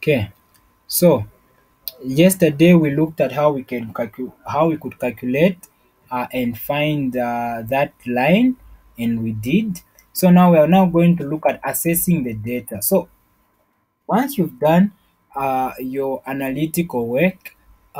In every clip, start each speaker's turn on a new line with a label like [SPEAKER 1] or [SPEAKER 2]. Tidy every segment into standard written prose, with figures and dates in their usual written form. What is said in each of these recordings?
[SPEAKER 1] Okay, so yesterday we looked at how how we could calculate and find that line, and we did. So now we are now going to look at assessing the data. So once you've done your analytical work,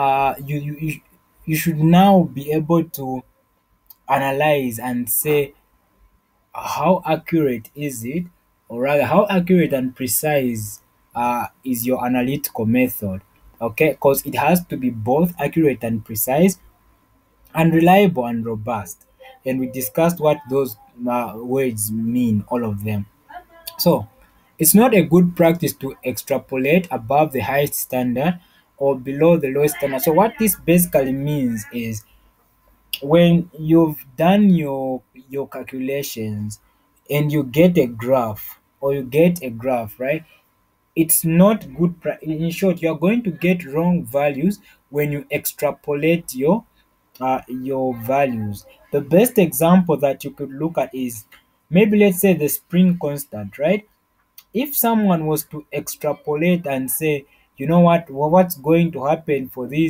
[SPEAKER 1] you should now be able to analyze and say how accurate is it, or rather how accurate and precise is your analytical method. Okay, because it has to be both accurate and precise, and reliable and robust, and we discussed what those words mean, all of them. So it's not a good practice to extrapolate above the highest standard or below the lowest standard. So what this basically means is when you've done your calculations and you get a graph, or you get a graph, right? It's not good. In short, you are going to get wrong values when you extrapolate your values. The best example that you could look at is maybe, let's say, the spring constant, right? If someone was to extrapolate and say, you know what, what's going to happen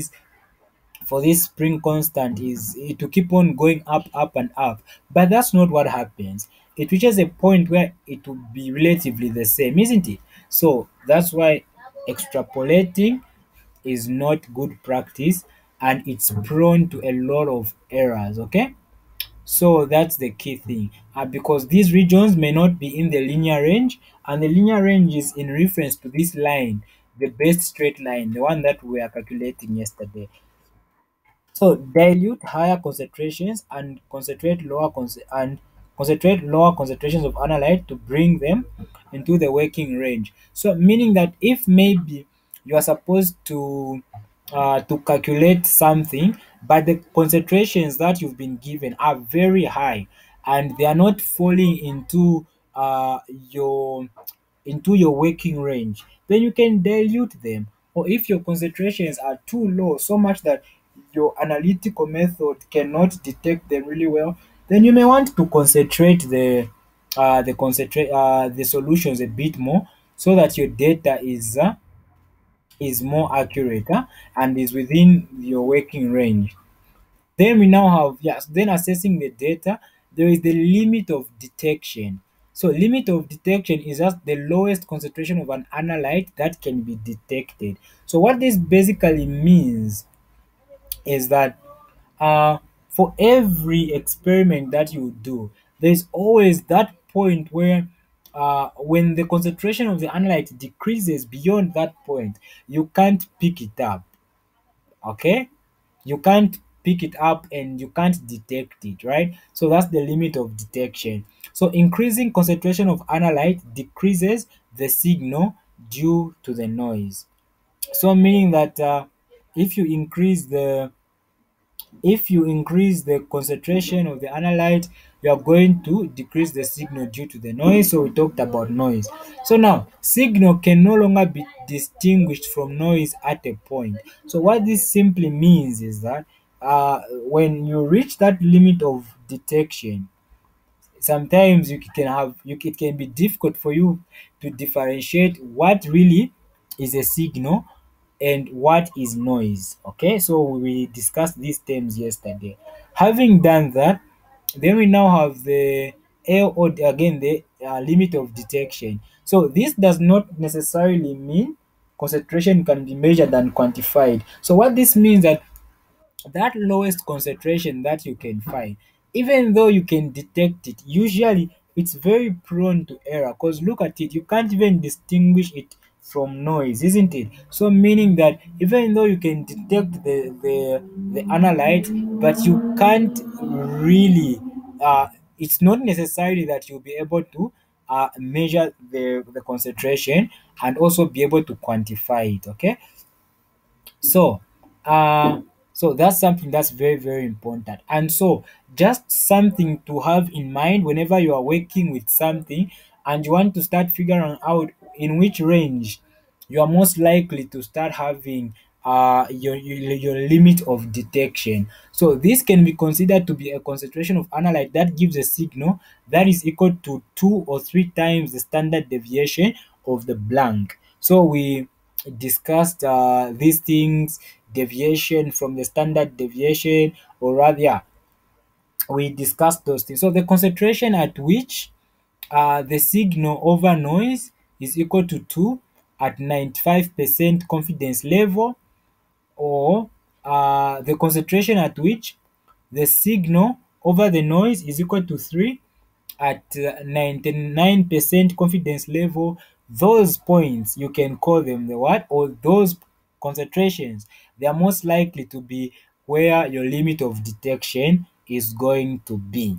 [SPEAKER 1] for this spring constant is it to keep on going up, up and up. But that's not what happens. It reaches a point where it will be relatively the same, isn't it? So that's why extrapolating is not good practice, and it's prone to a lot of errors. Okay, so that's the key thing, because these regions may not be in the linear range, and the linear range is in reference to this line, the best straight line, the one that we are calculating yesterday. So dilute higher concentrations and concentrate lower concentrations of analyte to bring them into the working range. So meaning that if maybe you are supposed to calculate something, but the concentrations that you've been given are very high and they are not falling uh, your into your working range, then you can dilute them. Or if your concentrations are too low, so much that your analytical method cannot detect them really well, then you may want to concentrate the solutions a bit more, so that your data is more accurate, and is within your working range. Then we now have, yes, then assessing the data, there is the limit of detection. So limit of detection is just the lowest concentration of an analyte that can be detected. So what this basically means is that uh, for every experiment that you do, there's always that point where when the concentration of the analyte decreases beyond that point, you can't pick it up. Okay, you can't pick it up and you can't detect it, right? So that's the limit of detection. So increasing concentration of analyte decreases the signal due to the noise. So meaning that if you increase the if you increase the concentration of the analyte, you are going to decrease the signal due to the noise. So we talked about noise. So now signal can no longer be distinguished from noise at a point. So what this simply means is that when you reach that limit of detection, sometimes it can be difficult for you to differentiate what really is a signal and what is noise. Okay, so we discussed these terms yesterday. Having done that, then we now have the LOD, again the limit of detection. So this does not necessarily mean concentration can be measured and quantified. So what this means that lowest concentration that you can find, even though you can detect it, usually it's very prone to error, because look at it, you can't even distinguish it from noise, isn't it? So meaning that even though you can detect the analyte, but you can't really it's not necessary that you'll be able to measure the concentration and also be able to quantify it. Okay, so, so that's something that's very, very important. And so, just something to have in mind whenever you are working with something and you want to start figuring out in which range you are most likely to start having your limit of detection. So, this can be considered to be a concentration of analyte that gives a signal that is equal to 2 or 3 times the standard deviation of the blank. So, discussed these things, deviation from the standard deviation, or rather, yeah, we discussed those things. So the concentration at which the signal over noise is equal to 2 at 95% confidence level, or the concentration at which the signal over the noise is equal to 3 at 99% confidence level. Those points, you can call them the what, or those concentrations, they are most likely to be where your limit of detection is going to be.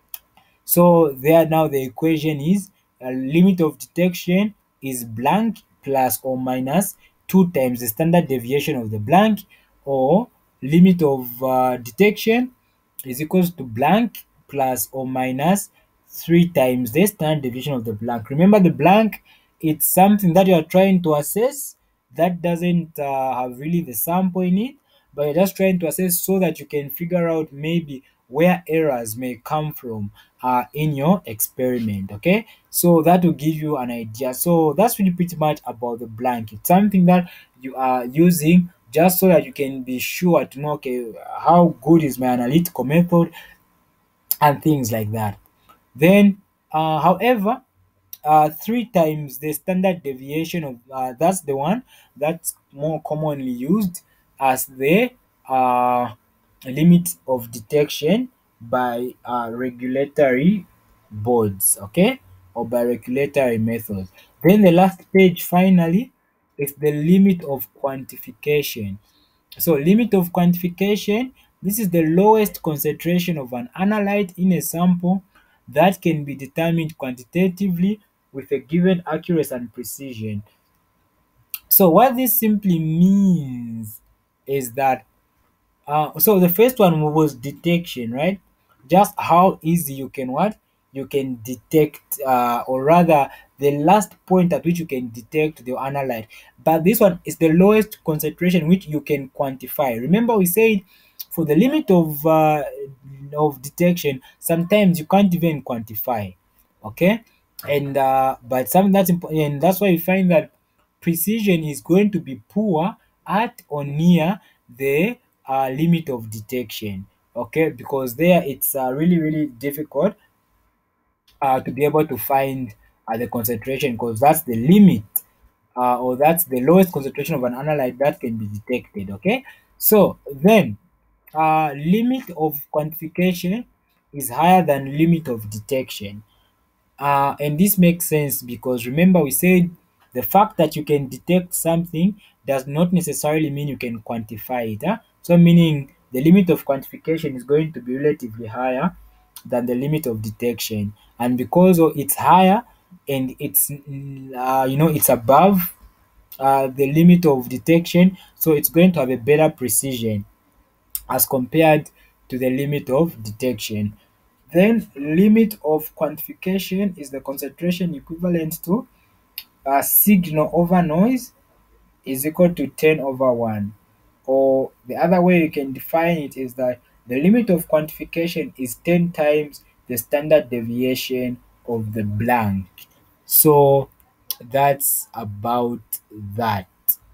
[SPEAKER 1] So there now the equation is a limit of detection is blank plus or minus 2 times the standard deviation of the blank, or limit of detection is equals to blank plus or minus 3 times the standard deviation of the blank. Remember, the blank, it's something that you are trying to assess that doesn't have really the sample in it, but you're just trying to assess so that you can figure out maybe where errors may come from in your experiment. Okay, so that will give you an idea. So that's really pretty much about the blank. It's something that you are using just so that you can be sure to know, okay, how good is my analytical method and things like that. Then however, 3 times the standard deviation of that's the one that's more commonly used as the uh, limit of detection by regulatory boards, okay, or by regulatory methods. Then the last page finally is the limit of quantification. So limit of quantification, this is the lowest concentration of an analyte in a sample that can be determined quantitatively with a given accuracy and precision. So what this simply means is that so the first one was detection, right? Just how easy you can what? You can detect, or rather, the last point at which you can detect the analyte. But this one is the lowest concentration which you can quantify. Remember, we said for the limit of detection, sometimes you can't even quantify. Okay, and but something that's important, and that's why you find that precision is going to be poor at or near the limit of detection. Okay, because there it's really difficult to be able to find the concentration, because that's the limit, or that's the lowest concentration of an analyte that can be detected. Okay, so then limit of quantification is higher than limit of detection. And this makes sense because remember, we said the fact that you can detect something does not necessarily mean you can quantify it. So, meaning the limit of quantification is going to be relatively higher than the limit of detection. And because it's higher and it's, it's above the limit of detection, so it's going to have a better precision as compared to the limit of detection. Then limit of quantification is the concentration equivalent to signal over noise is equal to 10 over 1. Or the other way you can define it is that the limit of quantification is 10 times the standard deviation of the blank. So that's about that.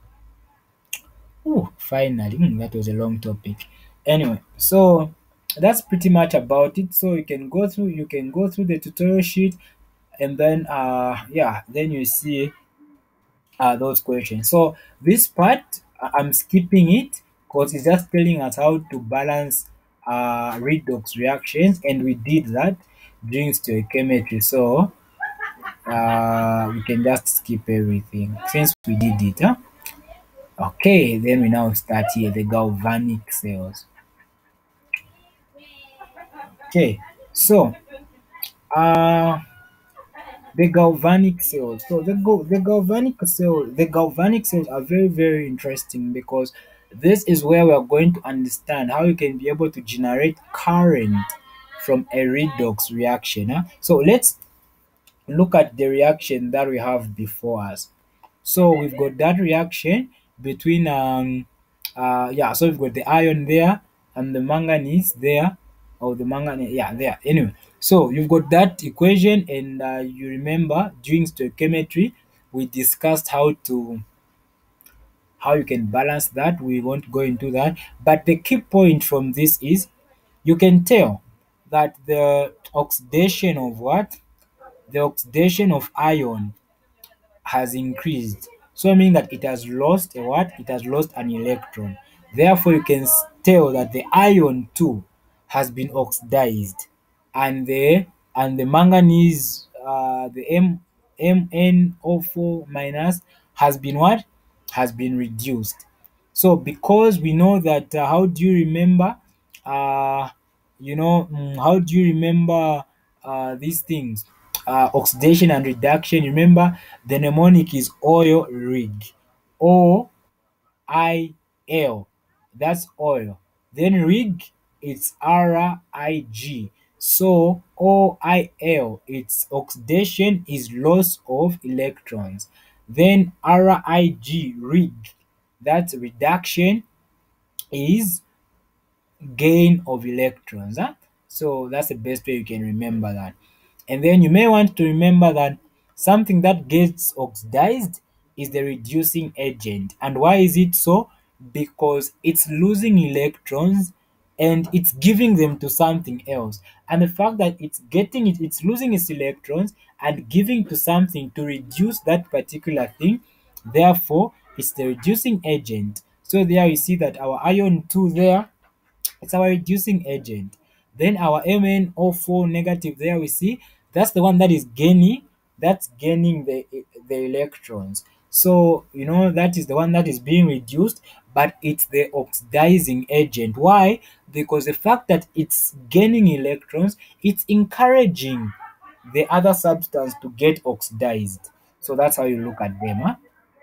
[SPEAKER 1] Oh, finally, that was a long topic. Anyway, so that's pretty much about it. So you can go through the tutorial sheet, and then yeah, then you see those questions. So this part I'm skipping it because it's just telling us how to balance redox reactions, and we did that during stoichiometry. So we can just skip everything since we did it. Huh? Okay, then we now start here, the galvanic cells. Okay, so uh the galvanic cells. So the galvanic cells are very interesting because this is where we are going to understand how you can be able to generate current from a redox reaction. Huh? So let's look at the reaction that we have before us. So we've got that reaction between yeah, so we've got the iron there and the manganese there, or the manganese, yeah, there. Anyway, so you've got that equation, and you remember during stoichiometry we discussed how to how you can balance that. We won't go into that. But the key point from this is you can tell that the oxidation of what? The oxidation of iron has increased. So meaning that it has lost a what? It has lost an electron. Therefore, you can tell that the iron too has been oxidized, and the manganese, the MnO4 minus has been what? Has been reduced. So because we know that, how do you remember? Uh, how do you remember these things? Oxidation and reduction. Remember, the mnemonic is oil rig. OIL. That's oil. Then rig, it's RIG. So OIL, its oxidation is loss of electrons. Then rig, that's reduction, is gain of electrons. Huh? So that's the best way you can remember that. And then you may want to remember that something that gets oxidized is the reducing agent. And why is it so? Because it's losing electrons and it's giving them to something else. And the fact that it's losing its electrons and giving to something to reduce that particular thing, therefore, it's the reducing agent. So there you see that our ion 2 there, it's our reducing agent. Then our MnO4 negative there we see that's the one that is gaining, that's gaining the electrons. So that is the one that is being reduced, but it's the oxidizing agent. Why? Because the fact that it's gaining electrons, it's encouraging the other substance to get oxidized. So that's how you look at them. Huh?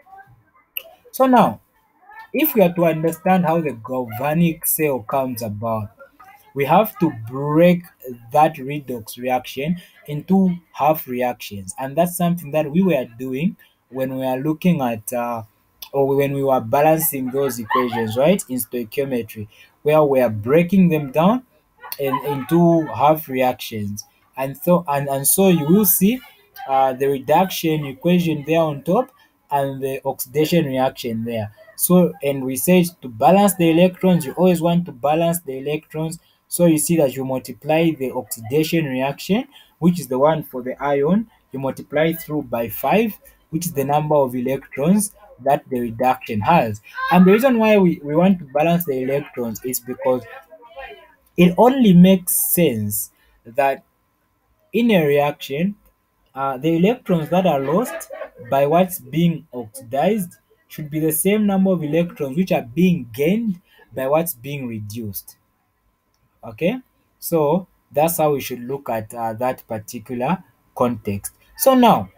[SPEAKER 1] So now, if we are to understand how the galvanic cell comes about, we have to break that redox reaction into half reactions, and that's something that we were doing when we are looking at, or when we were balancing those equations, right, in stoichiometry, where we are breaking them down into half reactions. And so you will see the reduction equation there on top and the oxidation reaction there. So, and we said to balance the electrons, you always want to balance the electrons. So you see that you multiply the oxidation reaction, which is the one for the ion, you multiply through by 5, which is the number of electrons that the reduction has. And the reason why we want to balance the electrons is because it only makes sense that in a reaction, the electrons that are lost by what's being oxidized should be the same number of electrons which are being gained by what's being reduced. Okay, so that's how we should look at that particular context. So now,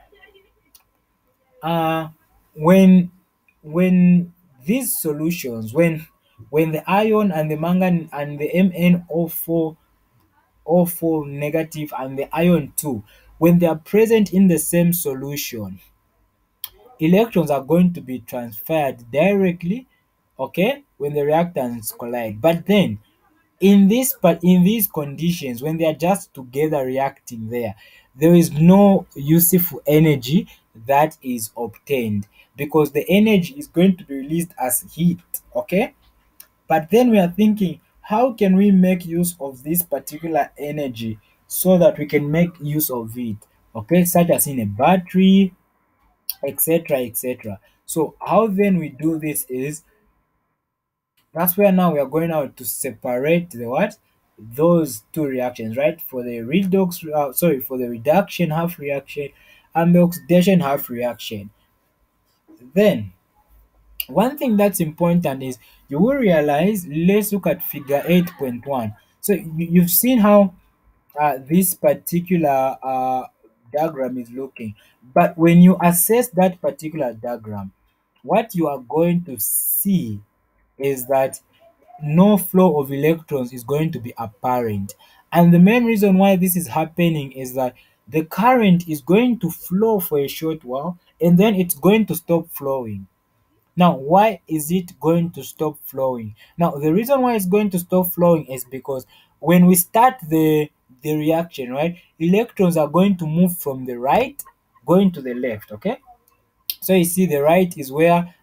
[SPEAKER 1] uh, when when these solutions, when the iron and the mangan and the MnO4 O4 negative and the ion 2, when they are present in the same solution, electrons are going to be transferred directly, okay, when the reactants collide. But then in these conditions, when they are just together reacting there is no useful energy that is obtained, because the energy is going to be released as heat, okay. But then we are thinking, how can we make use of this particular energy so that we can make use of it? Okay, such as in a battery, etc. etc. So how then we do this is, that's where now we are going out to separate the what? Those two reactions, right? For the for the reduction half reaction and the oxidation half reaction. Then one thing that's important is you will realize, let's look at figure 8.1. So you've seen how this particular diagram is looking. But when you assess that particular diagram, what you are going to see is that no flow of electrons is going to be apparent. And the main reason why this is happening is that the current is going to flow for a short while and then it's going to stop flowing. Now, why is it going to stop flowing? Now, the reason why it's going to stop flowing is because when we start the reaction, right, electrons are going to move from the right going to the left, okay? So you see the right is where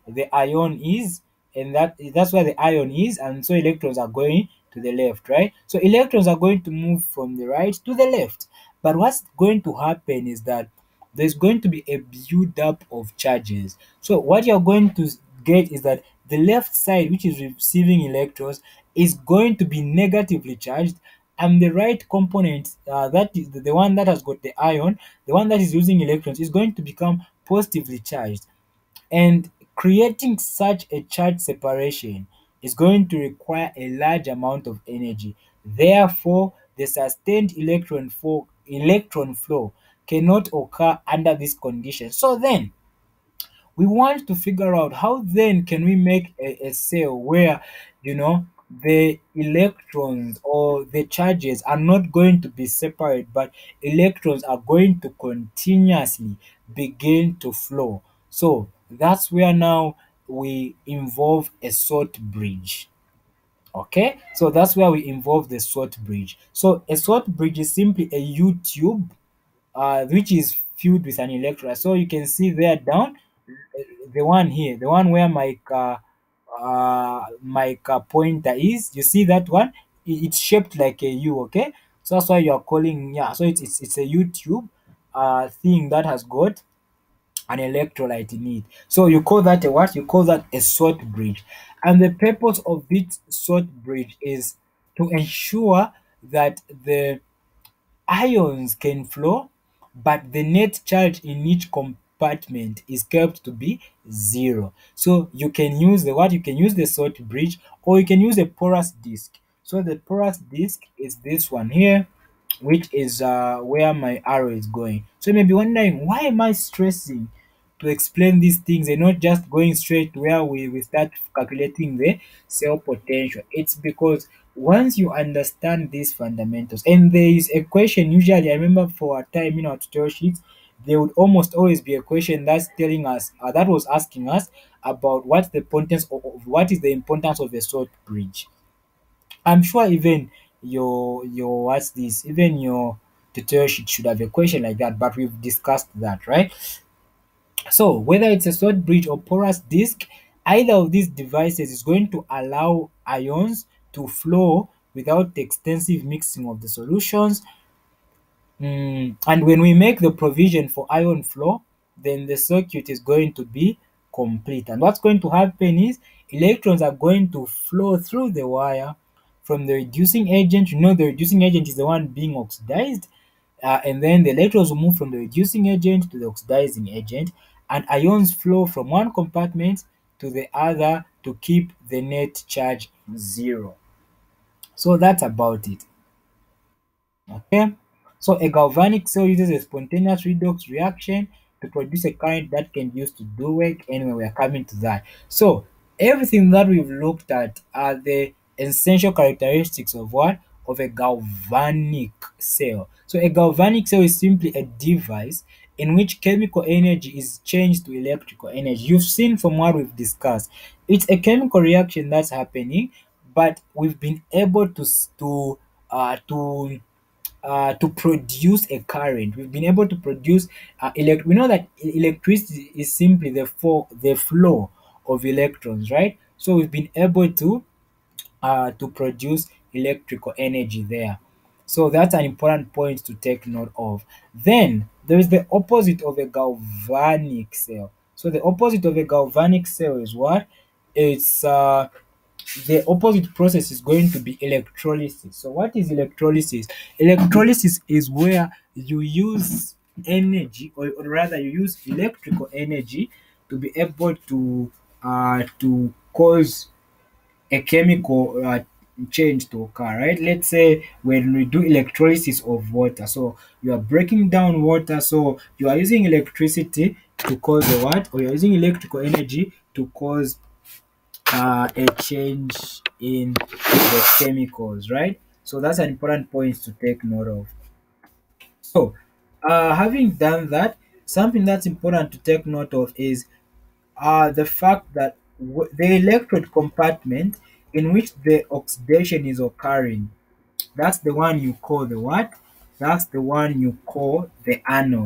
[SPEAKER 1] the ion is, and that's where the ion is, and so electrons are going to the left, right? So electrons are going to move from the right to the left. But what's going to happen is that there's going to be a build-up of charges. So what you're going to get is that the left side, which is receiving electrons, is going to be negatively charged, and the right component, that is the one that has got the ion, the one that is using electrons, is going to become positively charged. And creating such a charge separation is going to require a large amount of energy. Therefore, the sustained electron flow cannot occur under this condition. So then, we want to figure out how then can we make a cell where, you know, the electrons or the charges are not going to be separate, but electrons are going to continuously begin to flow. So that's where now we involve a salt bridge. Okay, so that's where we involve the salt bridge. So a salt bridge is simply a U-tube, which is filled with an electrolyte. So you can see there down, the one here, the one where my pointer is. You see that one? It's shaped like a U. Okay, so that's why you are calling, yeah. So it's a U tube thing that has got an electrolyte in it. So you call that a what? You call that a salt bridge. And the purpose of this salt bridge is to ensure that the ions can flow, but the net charge in each compartment is kept to be zero. So you can use the what? You can use the salt bridge, or you can use a porous disc. So the porous disc is this one here, which is where my arrow is going. So you may be wondering, why am I stressing to explain these things and not just going straight to where we start calculating the cell potential? It's because once you understand these fundamentals, and there is a question, usually I remember for a time in our tutorial sheets, there would almost always be a question that's telling us, that was asking us about what's the importance of what is the importance of a salt bridge. I'm sure even your what's this, even your tutorial sheet should have a question like that, but we've discussed that, right? So whether it's a salt bridge or porous disc, either of these devices is going to allow ions to flow without extensive mixing of the solutions. And when we make the provision for ion flow, then the circuit is going to be complete. And what's going to happen is electrons are going to flow through the wire from the reducing agent. You know, the reducing agent is the one being oxidized. And then the electrons will move from the reducing agent to the oxidizing agent, and ions flow from one compartment to the other to keep the net charge zero. So that's about it. Okay, so a galvanic cell uses a spontaneous redox reaction to produce a current that can be used to do work. Anyway, we are coming to that. So everything that we've looked at are the essential characteristics of what? Of a galvanic cell. So a galvanic cell is simply a device in which chemical energy is changed to electrical energy. You've seen from what we've discussed. It's a chemical reaction that's happening, but we've been able to produce a current. We've been able to produce we know that electricity is simply the flow of electrons, right? So we've been able to produce electrical energy there. So that's an important point to take note of. Then there is the opposite of a galvanic cell. So the opposite of a galvanic cell is what? It's the opposite process is going to be electrolysis. So what is electrolysis? Electrolysis is where you use energy, or rather you use electrical energy to be able to cause a chemical change to occur, right? Let's say when we do electrolysis of water, so you are breaking down water, so you are using electricity to cause a what, or you're using electrical energy to cause a change in the chemicals, right? So that's an important point to take note of. So, having done that, something that's important to take note of is the fact that the electrode compartment in which the oxidation is occurring, that's the one you call the what? That's the one you call the anode.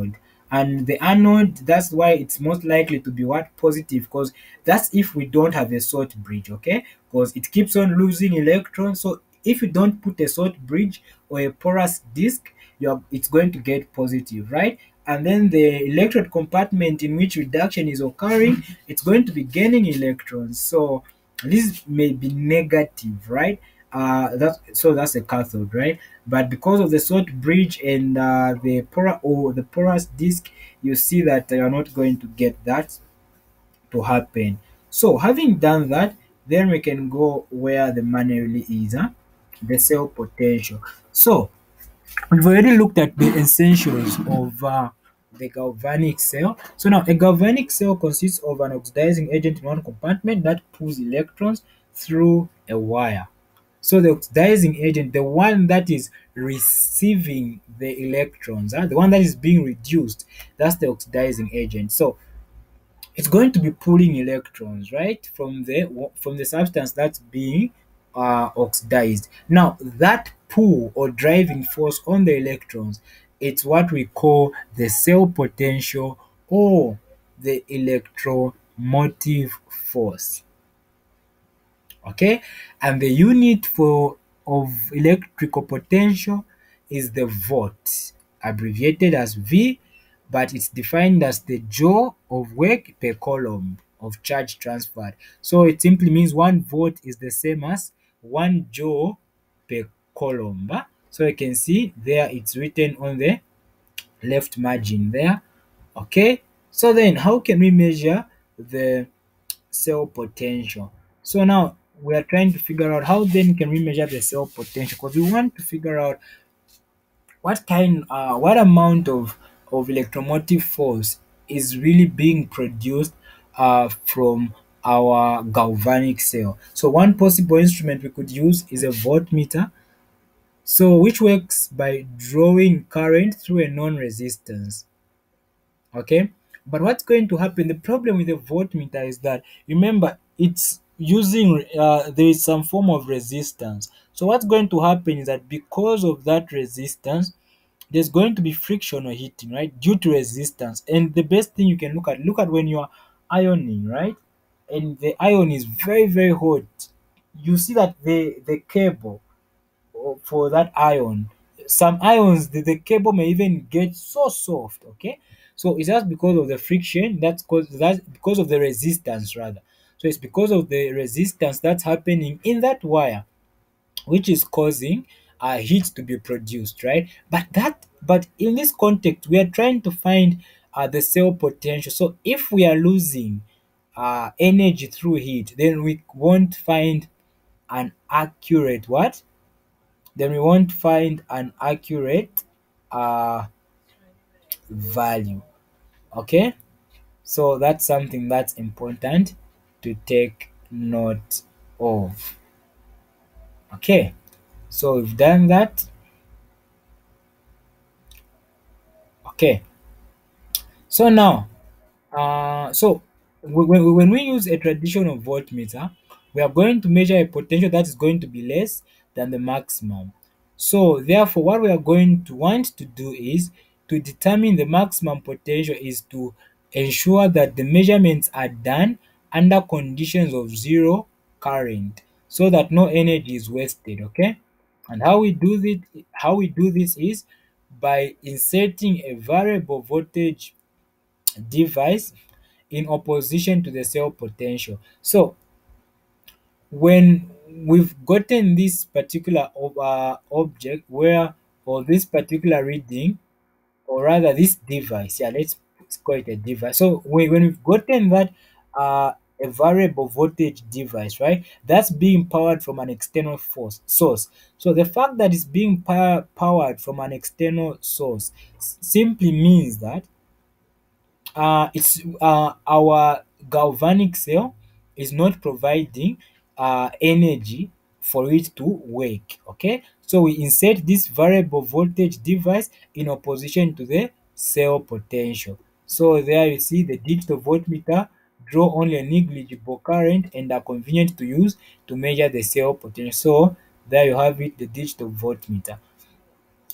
[SPEAKER 1] And the anode, that's why it's most likely to be what, positive, because that's if we don't have a salt bridge, okay, because it keeps on losing electrons. So if you don't put a salt bridge or a porous disk, it's going to get positive, right? And then the electrode compartment in which reduction is occurring, it's going to be gaining electrons. So this may be negative, right? That's a cathode, right? But because of the salt bridge and the porous disk, you see that you are not going to get that to happen. So having done that, then we can go where the money really is, huh? The cell potential. So we've already looked at the essentials of the galvanic cell. So now a galvanic cell consists of an oxidizing agent in one compartment that pulls electrons through a wire. So the oxidizing agent, the one that is receiving the electrons, the one that is being reduced, that's the oxidizing agent. So it's going to be pulling electrons, right, from the substance that's being oxidized. Now that pull or driving force on the electrons, it's what we call the cell potential or the electromotive force. Okay, and the unit for of electrical potential is the volt, abbreviated as V, but it's defined as the joule of work per coulomb of charge transferred. So it simply means 1 volt is the same as 1 joule per coulomb. So you can see there it's written on the left margin there. Okay, so then how can we measure the cell potential? So now we are trying to figure out how then can we measure the cell potential, because we want to figure out what amount of electromotive force is really being produced from our galvanic cell. So one possible instrument we could use is a voltmeter, so which works by drawing current through a non-resistance. Okay, but what's going to happen, the problem with the voltmeter is that, remember, it's using there is some form of resistance. So what's going to happen is that because of that resistance, there's going to be friction or heating, right, due to resistance. And the best thing you can look at when you are ironing, right, and the iron is very very hot, you see that the cable for that iron, some ions, the cable may even get so soft. Okay, so it's just because of the friction, that's because of the resistance rather. So it's because of the resistance that's happening in that wire, which is causing heat to be produced, right? But in this context, we are trying to find the cell potential. So if we are losing energy through heat, then we won't find an accurate what then we won't find an accurate uh, value. Okay, so that's something that's important to take note of. Okay, so we've done that. Okay, so now so when we use a traditional voltmeter, we are going to measure a potential that is going to be less than the maximum. So therefore, what we are going to want to do is to determine the maximum potential is to ensure that the measurements are done under conditions of zero current, so that no energy is wasted. Okay, and how we do this is by inserting a variable voltage device in opposition to the cell potential. So when we've gotten this particular object where, or this particular reading, or rather this device, yeah, let's call it a device. So when we've gotten that a variable voltage device, right, that's being powered from an external source. So the fact that it's being powered from an external source simply means that it's our galvanic cell is not providing energy for it to work. Okay, so we insert this variable voltage device in opposition to the cell potential. So there you see the digital voltmeter draw only a negligible current and are convenient to use to measure the cell potential. So there you have it, the digital voltmeter.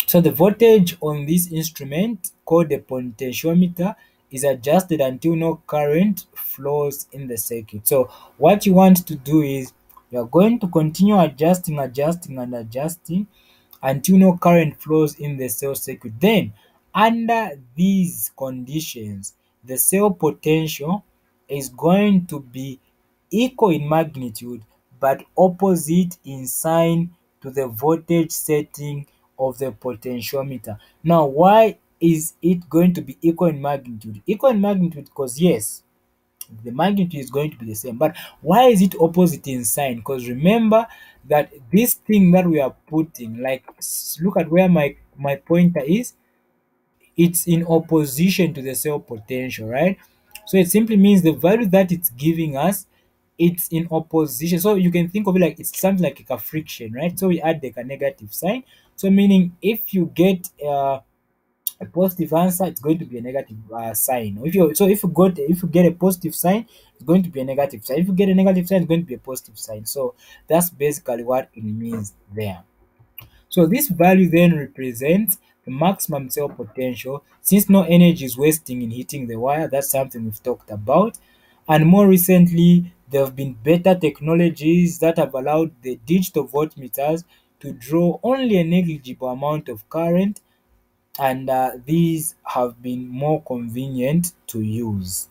[SPEAKER 1] So the voltage on this instrument called the potentiometer is adjusted until no current flows in the circuit. So what you want to do is you're going to continue adjusting, adjusting, and adjusting until no current flows in the cell circuit. Then, under these conditions, the cell potential is going to be equal in magnitude but opposite in sign to the voltage setting of the potentiometer. Now, why is it going to be equal in magnitude? Equal in magnitude because yes, the magnitude is going to be the same. But why is it opposite in sign? Because remember that this thing that we are putting, like look at where my pointer is, it's in opposition to the cell potential, right? So it simply means the value that it's giving us, it's in opposition. So you can think of it like it's something like a friction, right? So we add like a negative sign. So meaning if you get a positive answer, it's going to be a negative sign. If you get a positive sign, it's going to be a negative sign. If you get a negative sign, it's going to be a positive sign. So that's basically what it means there. So this value then represents the maximum cell potential since no energy is wasting in heating the wire. That's something we've talked about. And more recently, there have been better technologies that have allowed the digital voltmeters to draw only a negligible amount of current, and these have been more convenient to use.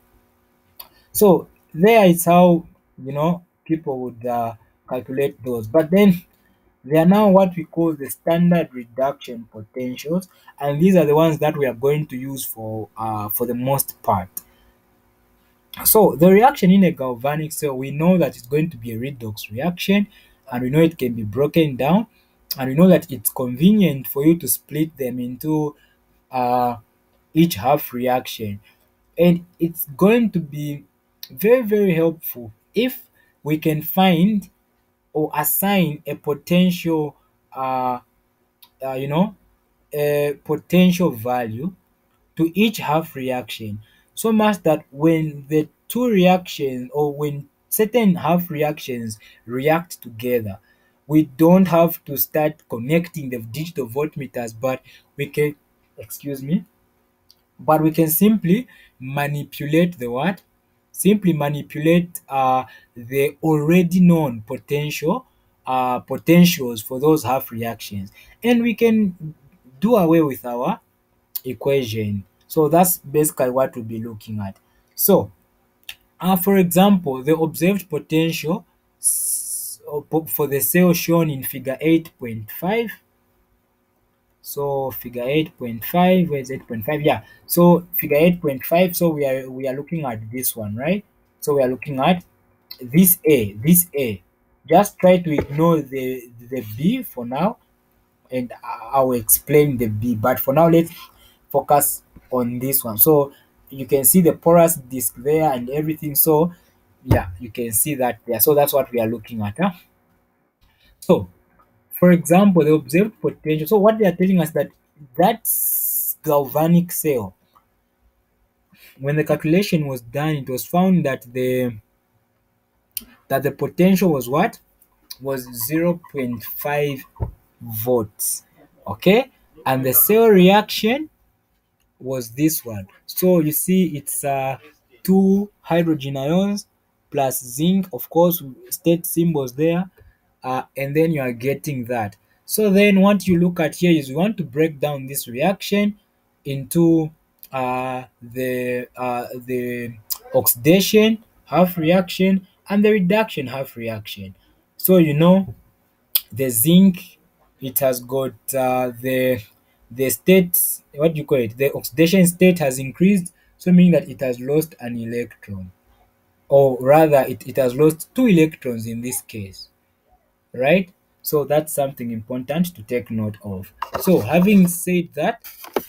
[SPEAKER 1] So there is how people would calculate those. But then they are now what we call the standard reduction potentials, and these are the ones that we are going to use for the most part. So the reaction in a galvanic cell, we know that it's going to be a redox reaction, and we know it can be broken down, and we know that it's convenient for you to split them into uh, each half reaction, and it's going to be very very helpful if we can find or assign a potential uh, you know a potential value to each half reaction, so much that when the two reactions or when certain half reactions react together, we don't have to start connecting the digital voltmeters, but we can, excuse me, but we can simply manipulate the what? Simply manipulate the already known potentials for those half reactions, and we can do away with our equation. So that's basically what we'll be looking at. So, for example, the observed potential for the cell shown in figure 8.5. So figure 8.5, where's 8.5? Yeah. So figure 8.5. So we are looking at this one, right? So we are looking at this A. Just try to ignore the B for now, and I'll explain the B. But for now, let's focus on this one. So you can see the porous disc there and everything. So yeah, you can see that there. So that's what we are looking at. Huh? So for example, the observed potential. So what they are telling us that galvanic cell, when the calculation was done, it was found that the potential was what? Was 0.5 volts. Okay? And the cell reaction was this one. So you see it's two hydrogen ions plus zinc, of course, state symbols there, and then you are getting that. So then what you look at here is you want to break down this reaction into the oxidation half reaction and the reduction half reaction. So the zinc, it has got the state, what do you call it, the oxidation state has increased, so meaning that it has lost an electron, or rather it has lost two electrons in this case, right? So that's something important to take note of. So having said that,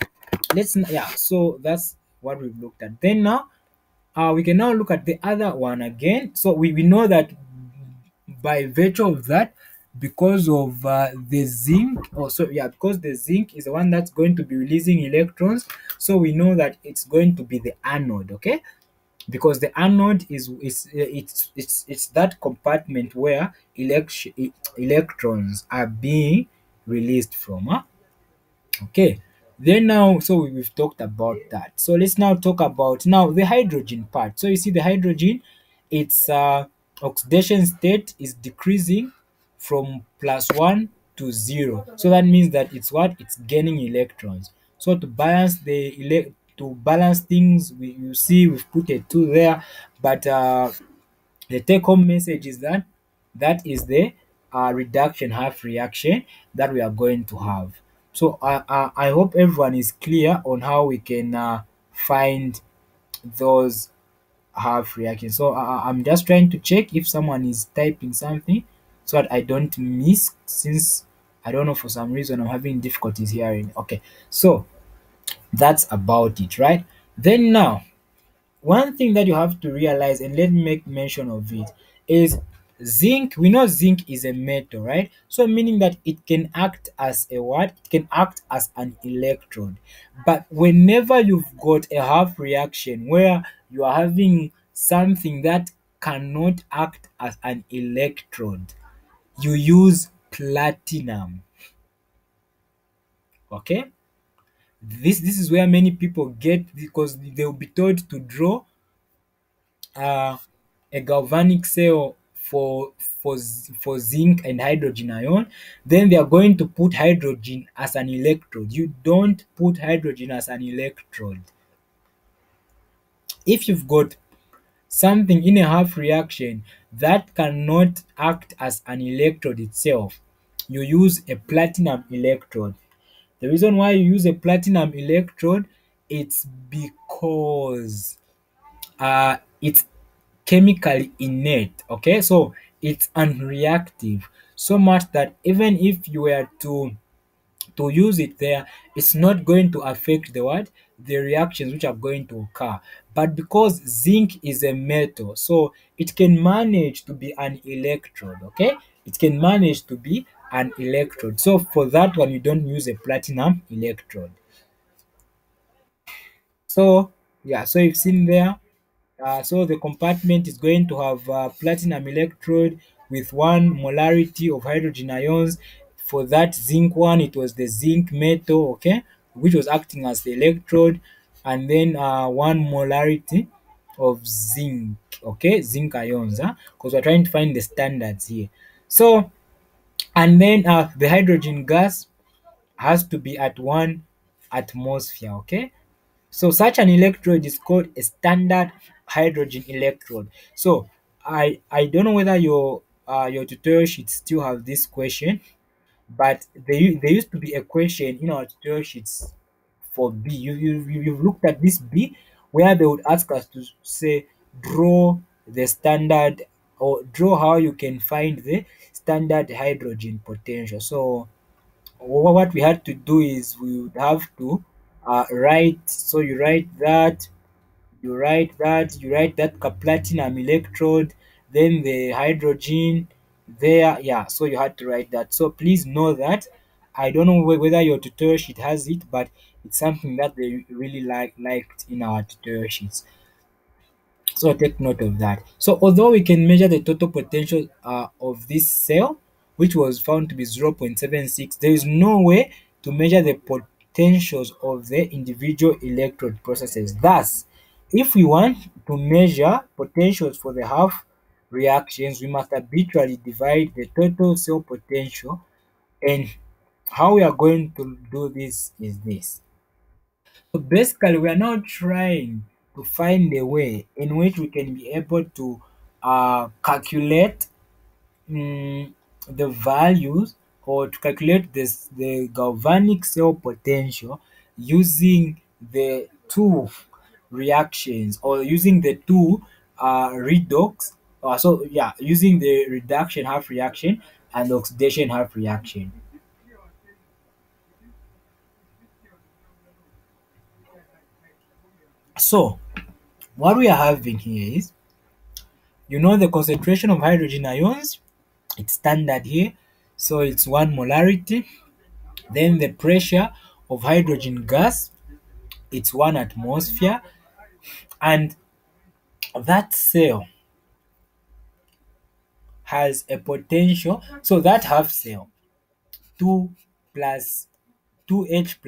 [SPEAKER 1] so that's what we've looked at. Then now we can now look at the other one again. So we know that by virtue of that, because of the zinc, because the zinc is the one that's going to be releasing electrons, so we know that it's going to be the anode. Okay, because the anode it's that compartment where electrons are being released from, huh? Okay. Then now, so we've talked about that. So let's now talk about now the hydrogen part. So you see the hydrogen, its oxidation state is decreasing from +1 to 0. So that means that it's what? It's gaining electrons. So to balance to balance things, you see we've put a 2 there, but the take home message is that that is the reduction half reaction that we are going to have. So I hope everyone is clear on how we can find those half reactions. So I'm just trying to check if someone is typing something so that I don't miss, since I don't know, for some reason I'm having difficulties hearing. Okay, so that's about it, right? Then now, one thing that you have to realize, and let me make mention of it, is zinc. We know zinc is a metal, right? So meaning that it can act as a what? It can act as an electrode. But whenever you've got a half reaction where you are having something that cannot act as an electrode, you use platinum. Okay? This is where many people get, because they'll be told to draw uh, a galvanic cell for zinc and hydrogen ion. Then they are going to put hydrogen as an electrode. You don't put hydrogen as an electrode. If you've got something in a half reaction that cannot act as an electrode itself, you use a platinum electrode. The reason why you use a platinum electrode, it's because it's chemically innate. Okay, so it's unreactive, so much that even if you were to use it there, it's not going to affect the what? The reactions which are going to occur. But because zinc is a metal, so it can manage to be an electrode. Okay, it can manage to be an electrode. So for that one, you don't use a platinum electrode. So yeah, so you've seen there. So the compartment is going to have platinum electrode with one molarity of hydrogen ions. For that zinc one, it was the zinc metal, okay, which was acting as the electrode, and then one molarity of zinc, okay, zinc ions, because we're trying to find the standards here. So, and then the hydrogen gas has to be at 1 atmosphere, okay. So such an electrode is called a standard hydrogen electrode. So I don't know whether your tutorial sheets still have this question, but there used to be a question in our tutorial sheets for B. You've looked at this B, where they would ask us to say draw the standard, or draw how you can find the standard hydrogen potential. So what we had to do is we would have to write. So you write that platinum electrode, then the hydrogen there. Yeah, so you had to write that. So please know that I don't know whether your tutorial sheet has it, but it's something that they really liked in our tutorial sheets. So take note of that. So although we can measure the total potential of this cell, which was found to be 0.76, there is no way to measure the potentials of the individual electrode processes. Thus, if we want to measure potentials for the half reactions, we must arbitrarily divide the total cell potential. And how we are going to do this is this. So basically, we are now trying to find a way in which we can be able to calculate the values, or to calculate the galvanic cell potential using the two reactions, or using the two redox. So yeah, using the reduction half reaction and oxidation half reaction. So what we are having here is, the concentration of hydrogen ions, it's standard here, so it's 1 molarity. Then the pressure of hydrogen gas, it's 1 atmosphere. And that cell has a potential, so that half cell, 2 plus 2H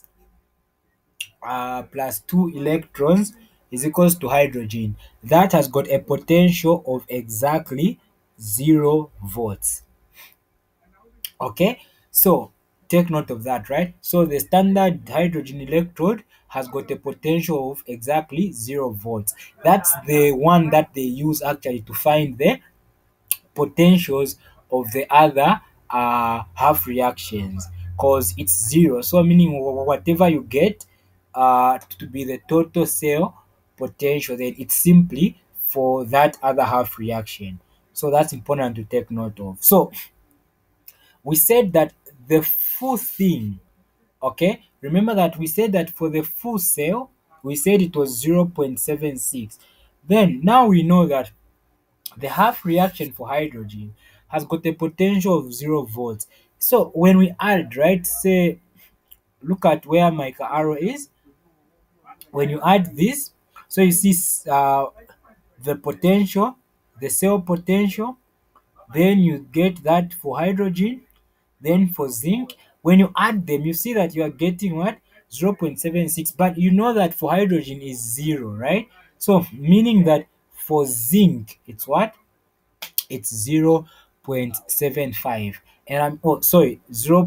[SPEAKER 1] plus 2 electrons is equals to hydrogen. That has got a potential of exactly 0 volts. Okay, so take note of that, right? So the standard hydrogen electrode has got a potential of exactly 0 volts. That's the one that they use actually to find the potentials of the other half reactions, because it's zero. So meaning whatever you get to be the total cell potential, then it's simply for that other half reaction. So that's important to take note of. So we said that the full thing, okay, remember that we said that for the full cell we said it was 0.76. Then now we know that the half reaction for hydrogen has got a potential of 0 volts. So when we add, right, say, look at where my arrow is. When you add this, so you see the potential, the cell potential, then you get that for hydrogen, then for zinc. When you add them, you see that you are getting what? 0.76. But you know that for hydrogen is 0, right? So meaning that for zinc, it's what? It's 0.75. And I'm, oh, sorry,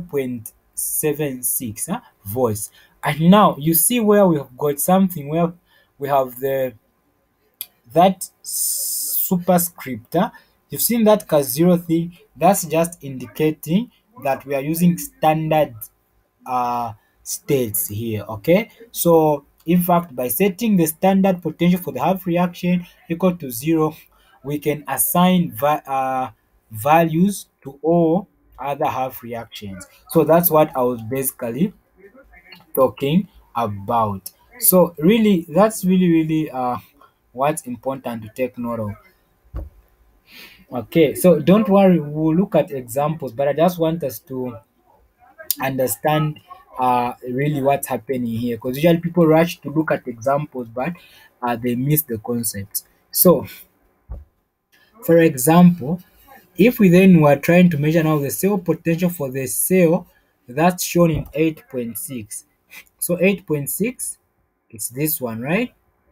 [SPEAKER 1] 0.76 volts. And now you see where we have got something where we have the that superscript. You've seen that case 0 thing. That's just indicating that we are using standard uh, states here. Okay, so in fact, by setting the standard potential for the half reaction equal to 0, we can assign values to all other half reactions. So that's what I was basically talking about. So really, that's really what's important to take note of. Okay, so don't worry, we'll look at examples, but I just want us to understand really what's happening here, because usually people rush to look at examples, but they miss the concept. So for example, if we then were trying to measure now the cell potential for the cell that's shown in 8.6. So 8.6, it's this one, right?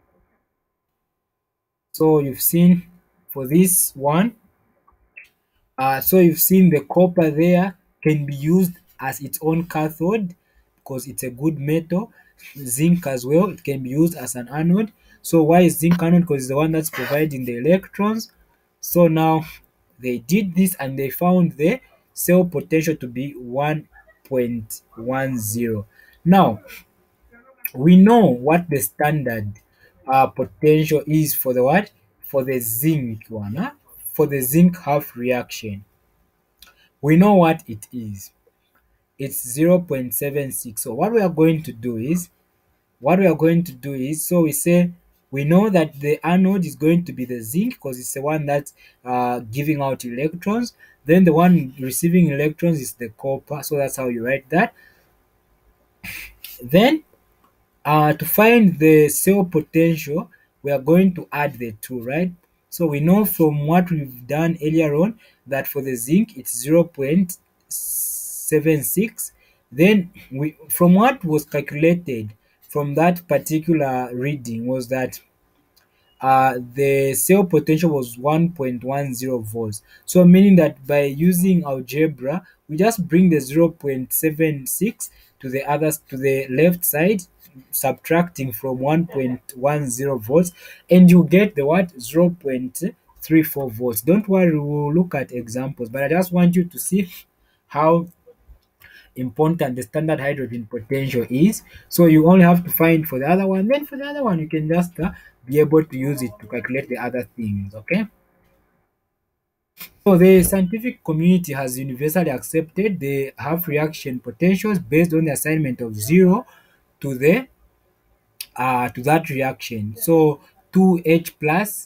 [SPEAKER 1] So you've seen for this one, so you've seen the copper there can be used as its own cathode because it's a good metal. Zinc as well, it can be used as an anode. So why is zinc anode? Because it's the one that's providing the electrons. So now they did this and they found the cell potential to be 1.10. Now we know what the standard potential is for the what? For the zinc one, for the zinc half reaction. We know what it is. It's 0.76. So what we are going to do is, so we say we know that the anode is going to be the zinc because it's the one that's giving out electrons. Then the one receiving electrons is the copper. So that's how you write that. Then to find the cell potential, we are going to add the two, right? So we know from what we've done earlier on that for the zinc it's 0.76. Then we, from what was calculated from that particular reading, was that the cell potential was 1.10 volts. So meaning that by using algebra, we just bring the 0.76 to the others, to the left side, subtracting from 1.10 volts, and you get the what? 0.34 volts. Don't worry, we'll look at examples, but I just want you to see how important the standard hydrogen potential is. So you only have to find for the other one, then for the other one you can just be able to use it to calculate the other things. Okay, so the scientific community has universally accepted the half reaction potentials based on the assignment of 0 to the to that reaction. So 2H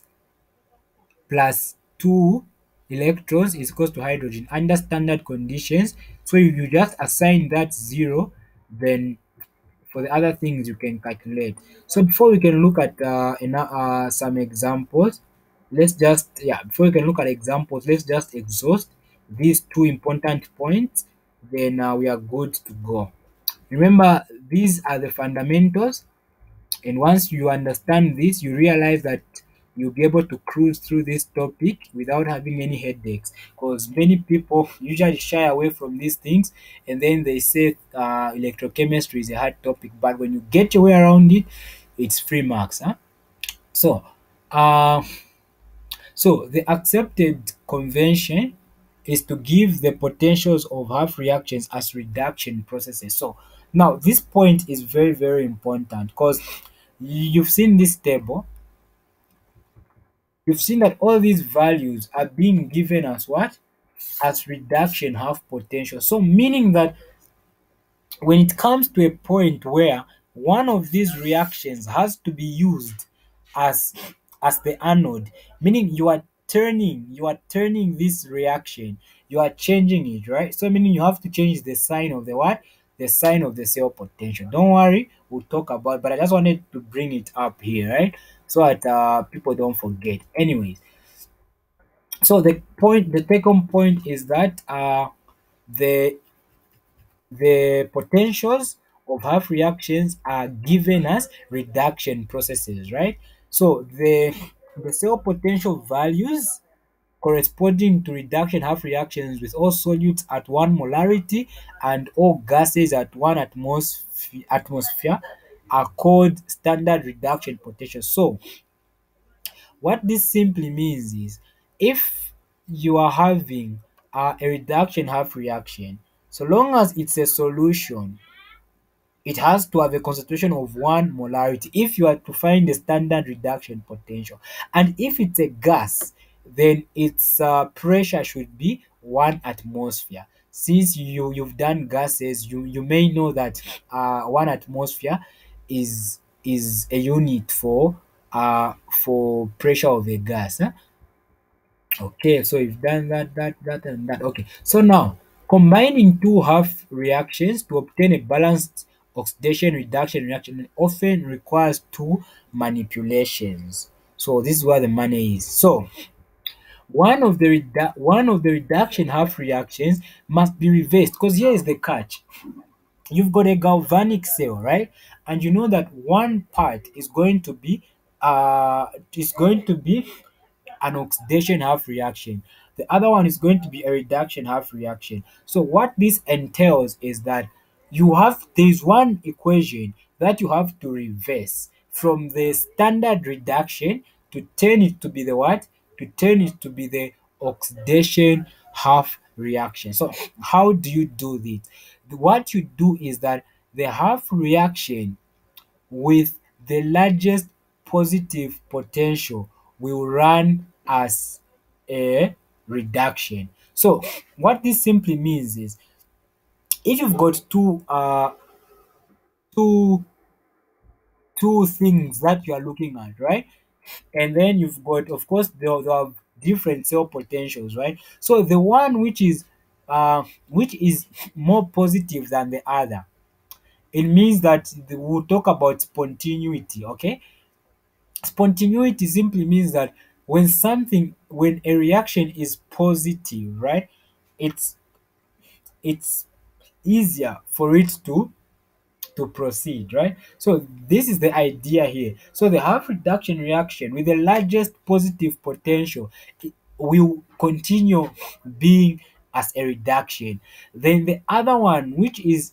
[SPEAKER 1] plus 2 electrons is equals to hydrogen under standard conditions. So you just assign that 0, then for the other things you can calculate. So before we can look at some examples, let's just, yeah, before we can look at examples, let's just exhaust these two important points, then we are good to go. Remember, these are the fundamentals, and once you understand this, you realize that you'll be able to cruise through this topic without having any headaches. Because many people usually shy away from these things, and then they say electrochemistry is a hard topic. But when you get your way around it, it's free marks. Huh? So, uh, so the accepted convention is to give the potentials of half reactions as reduction processes. So now this point is very, very important because you've seen this table. You've seen that all these values are being given as what? As reduction half potential. So meaning that when it comes to a point where one of these reactions has to be used as the anode, meaning you are turning this reaction, you are changing it, right? So meaning you have to change the sign of the what? The sign of the cell potential. Don't worry, we'll talk about, but I just wanted to bring it up here, right? So that people don't forget. Anyways, so the second point is that the potentials of half reactions are given as reduction processes, right? So the cell potential values corresponding to reduction half reactions with all solutes at 1 molarity and all gases at 1 atmosphere are called standard reduction potential. So what this simply means is if you are having a reduction half reaction, so long as it's a solution, it has to have a concentration of 1 molarity if you are to find the standard reduction potential. And if it's a gas, then its pressure should be 1 atmosphere. Since you've done gases, you may know that 1 atmosphere is a unit for pressure of a gas. Huh? Okay, so you've done that, and that. Okay, so now combining two half reactions to obtain a balanced oxidation reduction reaction often requires two manipulations. So this is where the money is. So one of the reduction half reactions must be reversed because here is the catch. You've got a galvanic cell, right? And you know that one part is going to be an oxidation half reaction. The other one is going to be a reduction half reaction. So what this entails is that there's one equation that you have to reverse from the standard reduction to turn it to be the what? To turn it to be the oxidation half reaction. So how do you do this? What you do is that the half reaction with the largest positive potential will run as a reduction. So what this simply means is if you've got two two things that you are looking at, right? And then you've got, of course, they'll have different cell potentials, right? So the one which is more positive than the other, it means that we'll talk about spontaneity, okay? Spontaneity simply means that when a reaction is positive, right, it's it's easier for it to proceed, right? So this is the idea here. So the half reduction reaction with the largest positive potential will continue being as a reduction. Then the other one, which is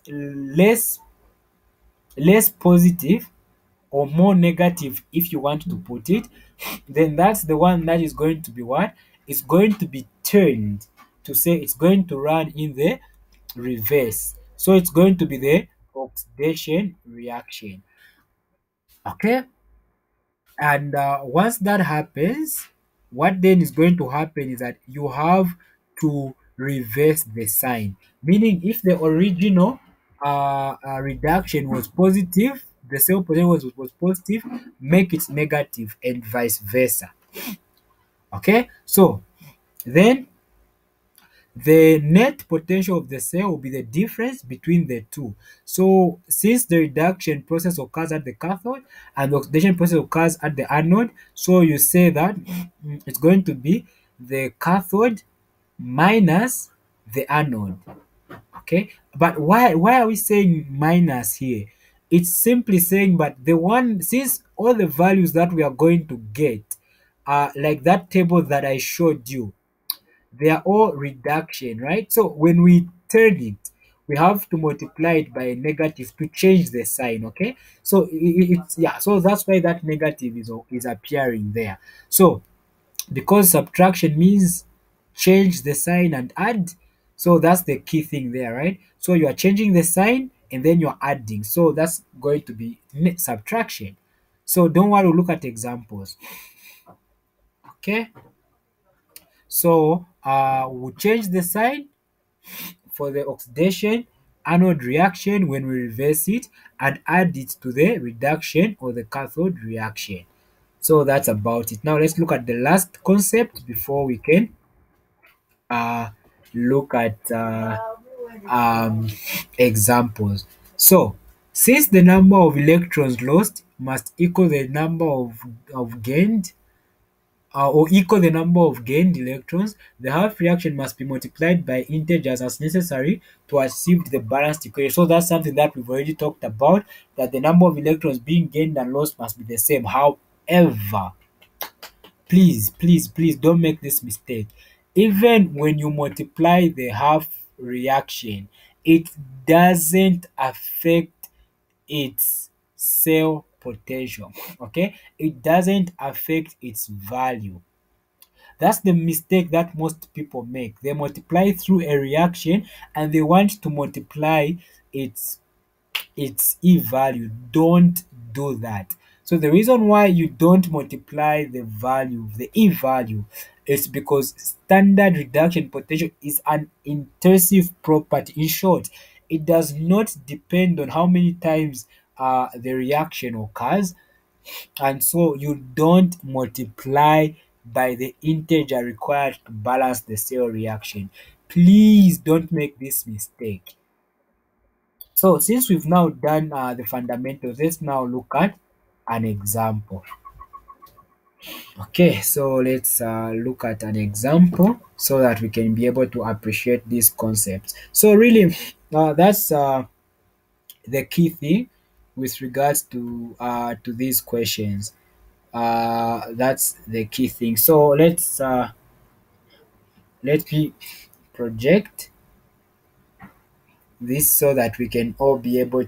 [SPEAKER 1] less positive or more negative, if you want to put it, then that's the one that is going to be what? It's going to be turned to say it's going to run in the reverse. So it's going to be the oxidation reaction. Okay? And once that happens, what then is going to happen is that you have to reverse the sign. Meaning, if the original reduction was positive, the cell potential was positive, make it negative, and vice versa. Okay, so then the net potential of the cell will be the difference between the two. So since the reduction process occurs at the cathode and the oxidation process occurs at the anode, so you say that it's going to be the cathode minus the anode. Okay, but why are we saying minus here? It's simply saying, but the one, since all the values that we are going to get are like that table that I showed you, they are all reduction, right? So when we turn it, we have to multiply it by a negative to change the sign. Okay, so it's, yeah, so that's why that negative is appearing there. So because subtraction means change the sign and add, so that's the key thing there, right? So you are changing the sign and then you're adding, so that's going to be subtraction. So don't worry, we'll look at examples. Okay, so we'll change the sign for the oxidation anode reaction when we reverse it, and add it to the reduction or the cathode reaction. So that's about it. Now let's look at the last concept before we can uh, look at um, examples. So, since the number of electrons lost must equal the number of gained, or equal the number of gained electrons, the half reaction must be multiplied by integers as necessary to achieve the balanced equation. So that's something that we've already talked about, that the number of electrons being gained and lost must be the same. However, please don't make this mistake. Even when you multiply the half reaction, it doesn't affect its cell potential. Okay, it doesn't affect its value. That's the mistake that most people make. They multiply through a reaction and they want to multiply its E value. Don't do that. So the reason why you don't multiply the value, the E value, is because standard reduction potential is an intrinsic property. In short, it does not depend on how many times the reaction occurs, and so you don't multiply by the integer required to balance the cell reaction. Please don't make this mistake. So since we've now done the fundamentals, let's now look at an example. Okay, so let's look at an example so that we can be able to appreciate these concepts. So really, that's the key thing with regards to these questions. That's the key thing. So let me project this so that we can all be able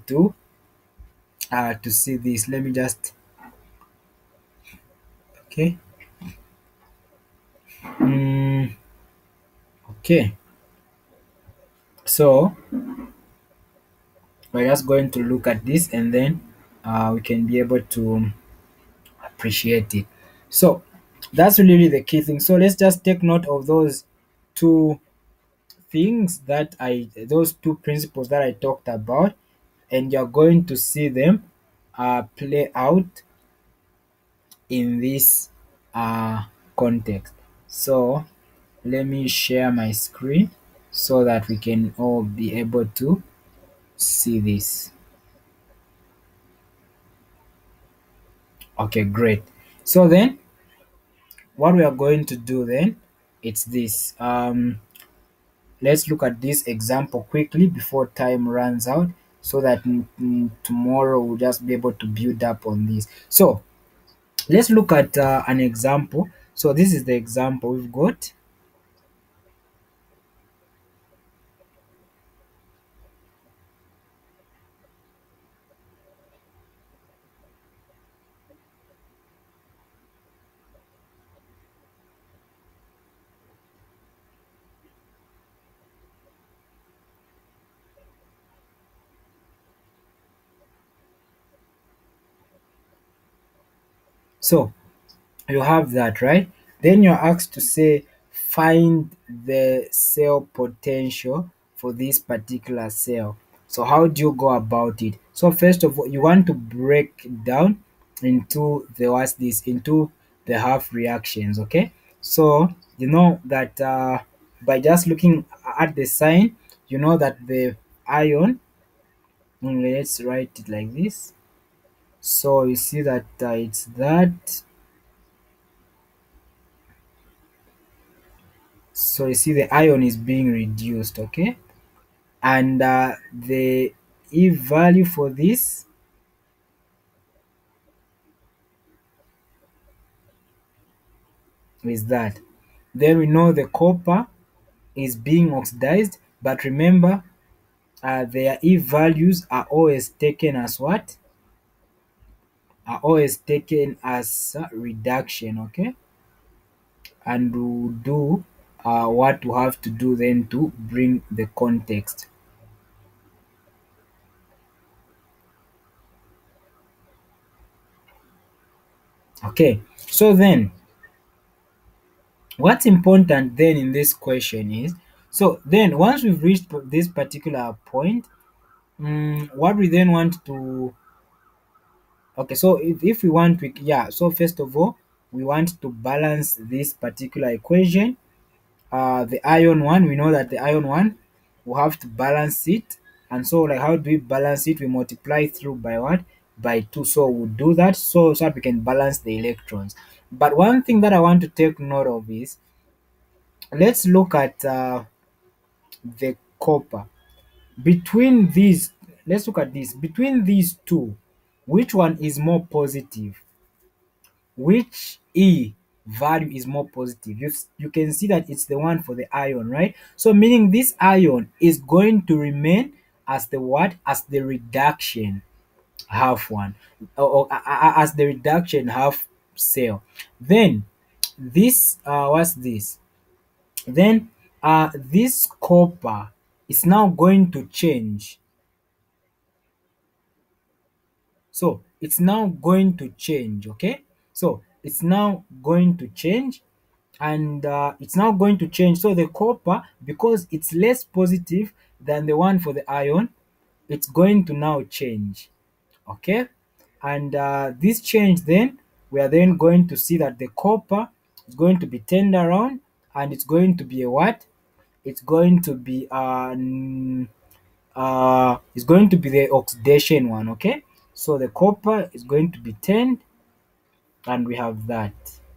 [SPEAKER 1] to see this. Let me just, okay. Mm, okay, so we're just going to look at this and then we can be able to appreciate it. So that's really the key thing. So let's just take note of those two things that those two principles that I talked about, and you're going to see them play out in this context. So let me share my screen so that we can all be able to see this. Okay, great. So then what we are going to do then, it's this. Let's look at this example quickly before time runs out, so that tomorrow we'll just be able to build up on this. So let's look at an example. So this is the example we've got. So you have that, right? Then you're asked to say find the cell potential for this particular cell. So how do you go about it? So first of all, you want to break down into the half reactions. Okay, so you know that by just looking at the sign, you know that the ion, let's write it like this. So you see that it's that. So you see the ion is being reduced, okay? and the E value for this is that. Then we know the copper is being oxidized, but remember their E values are always taken as what? Are always taken as reduction, okay? And we'll do what we have to do then to bring the context. Okay, so then what's important then in this question is, so then once we've reached this particular point, what we then want to, okay, so if we want to, yeah, so first of all, we want to balance this particular equation. The iron one, we know that the iron one, we have to balance it. And so like how do we balance it? We multiply through by what? By 2. So we'll do that so that we can balance the electrons. But one thing that I want to take note of is, let's look at the copper. Between these, let's look at this. Between these two, which one is more positive? Which E value is more positive? You can see that it's the one for the ion, right? So meaning this ion is going to remain as the what? As the reduction half one, or as the reduction half cell. Then this, what's this? Then this copper is now going to change. So it's now going to change, okay? So it's now going to change, and it's now going to change. So the copper, because it's less positive than the one for the ion, it's going to now change, okay? And this change, then we are then going to see that the copper is going to be turned around, and it's going to be a what? It's going to be is going to be the oxidation one, okay? So the copper is going to be turned, and we have that.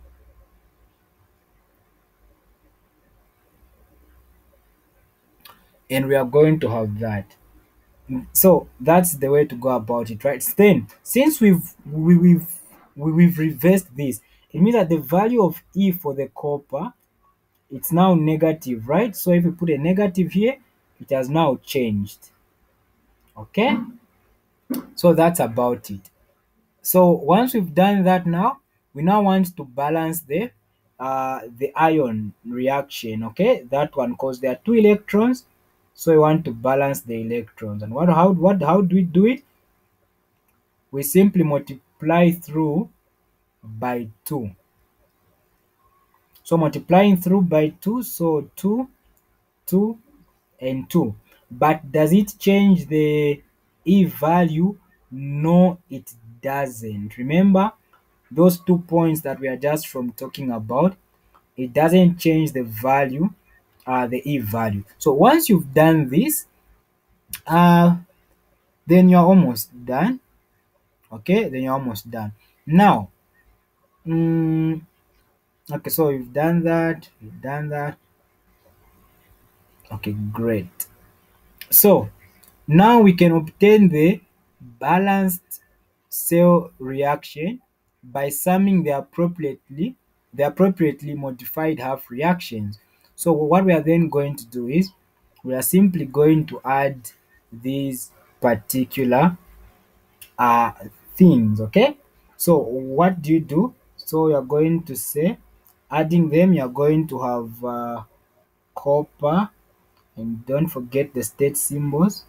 [SPEAKER 1] And we are going to have that. So that's the way to go about it, right? Then since we've reversed this, it means that the value of E for the copper, it's now negative, right? So if we put a negative here, it has now changed, okay? So that's about it. So once we've done that, now we now want to balance the ion reaction, okay? That one, because there are two electrons, so we want to balance the electrons. And how do we do it? We simply multiply through by 2. So multiplying through by 2, so 2, 2, and 2. But does it change the E value? No, it doesn't. Remember those 2 points that we are just from talking about, it doesn't change the value, the E value. So once you've done this, uh, then you're almost done. Okay, then you're almost done. Now, okay, so you've done that, you've done that. Okay, great. So now we can obtain the balanced cell reaction by summing the appropriately modified half reactions. So what we are then going to do is, we are simply going to add these particular uh, things, okay? So what do you do? So you're going to say, adding them, you're going to have copper, and don't forget the state symbols.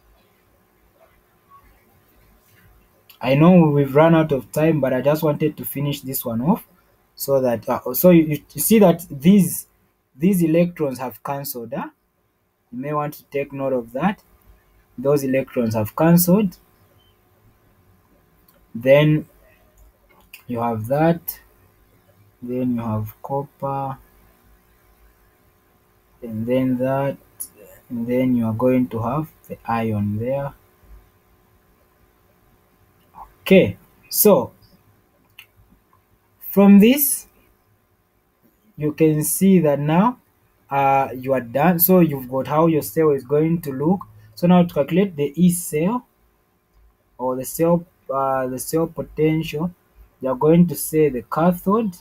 [SPEAKER 1] I know we've run out of time, but I just wanted to finish this one off, so that so you see that these electrons have cancelled. You may want to take note of that. Those electrons have cancelled. Then you have that. Then you have copper, and then that, and then you are going to have the ion there. Okay, so from this you can see that now you are done. So you've got how your cell is going to look. So now to calculate the E cell, or the cell potential, you're going to say the cathode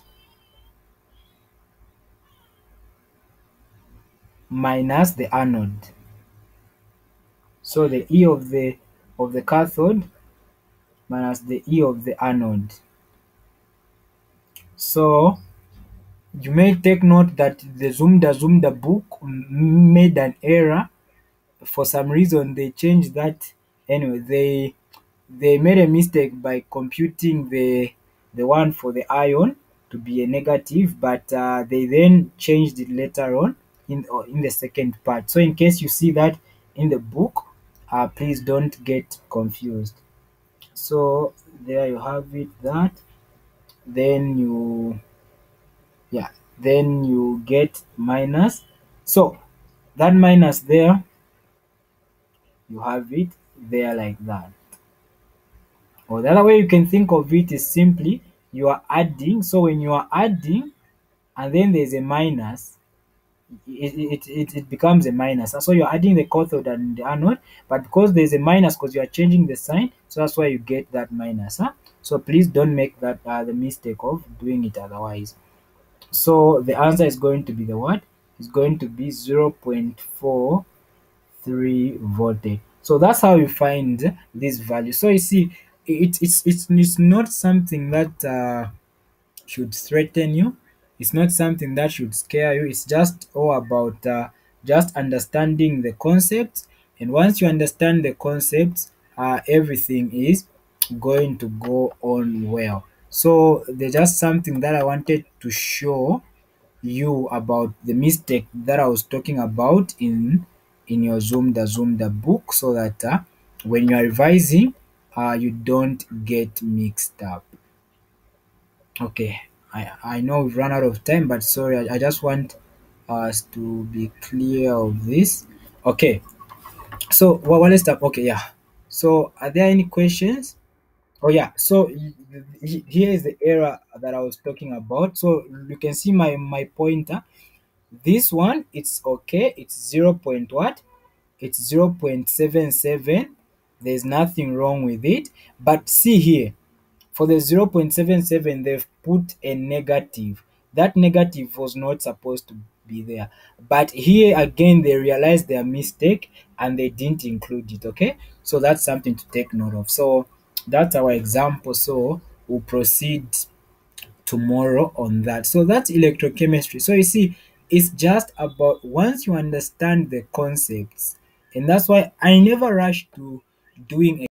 [SPEAKER 1] minus the anode. So the E of the cathode minus the E of the anode. So you may take note that the Zumda book made an error. For some reason they changed that. Anyway, they made a mistake by computing the one for the ion to be a negative, but they then changed it later on in the second part. So in case you see that in the book, please don't get confused. So there you have it. That then you, yeah, then you get minus. So that minus there, you have it there like that. Or the other way you can think of it is simply you are adding. So when you are adding and then there's a minus, it becomes a minus. So you're adding the cathode and the anode, but because there's a minus, because you are changing the sign, so that's why you get that minus. So please don't make that the mistake of doing it otherwise. So the answer is going to be the what? It's going to be 0.43 voltage. So that's how you find this value. So you see, it's not something that should threaten you. It's not something that should scare you. It's just all about just understanding the concepts. And once you understand the concepts, everything is going to go on well. So there's just something that I wanted to show you about the mistake that I was talking about in your Zumda book, so that when you are revising, you don't get mixed up. Okay, I know we've run out of time, but sorry, I just want us to be clear of this. Okay, so what let's start. Okay, yeah. So are there any questions? Oh yeah. So here is the error that I was talking about. So you can see my pointer. This one, it's okay. It's 0 point what? It's 0.77. There's nothing wrong with it. But see here, for the 0.77, they've put a negative. That negative was not supposed to be there. But here again, they realized their mistake and they didn't include it. Okay, so that's something to take note of. So that's our example. So we'll proceed tomorrow on that. So that's electrochemistry. So you see, it's just about once you understand the concepts, and that's why I never rush to doing